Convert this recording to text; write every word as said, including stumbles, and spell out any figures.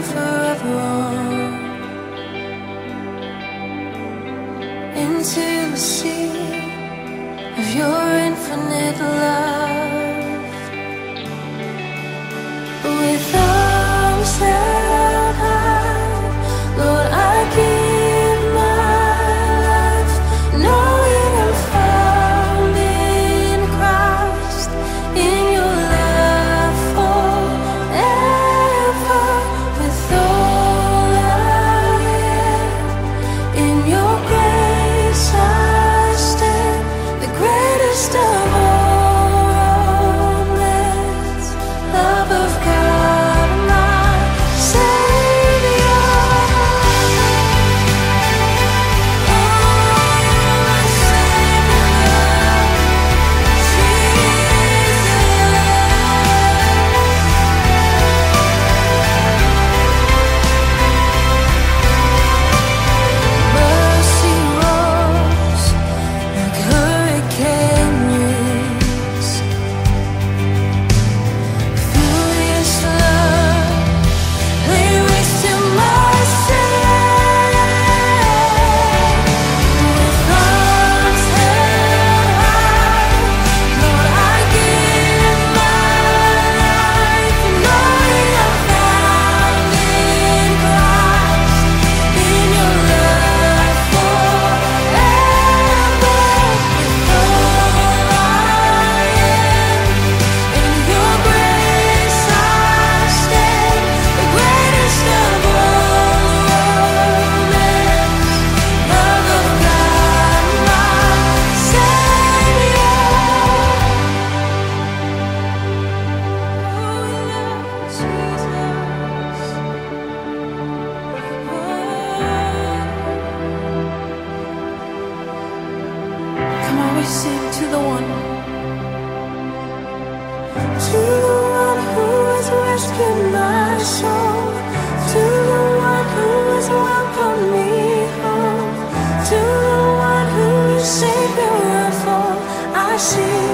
forever on into the sea of your infinite love. With arms held high, Lord, I give my life, knowing I'm found in Christ, in your love forever. With all I am, in your grace I stand, the greatest of all romance, love of God, my Savior. Oh, my Savior, mercy rolls like hurricane winds, furious love lay waste to my sin. With arms held high, Lord, I give my life, knowing I'm found in Christ, in your love forever. With all I am, in your grace I stand, the greatest of all romance, love of God, my Savior. Oh, we love Jesus. Come on, we sing to the one, to the one who has rescued my soul, to the one who has welcomed me home, to the one who is Savior of all. I sing.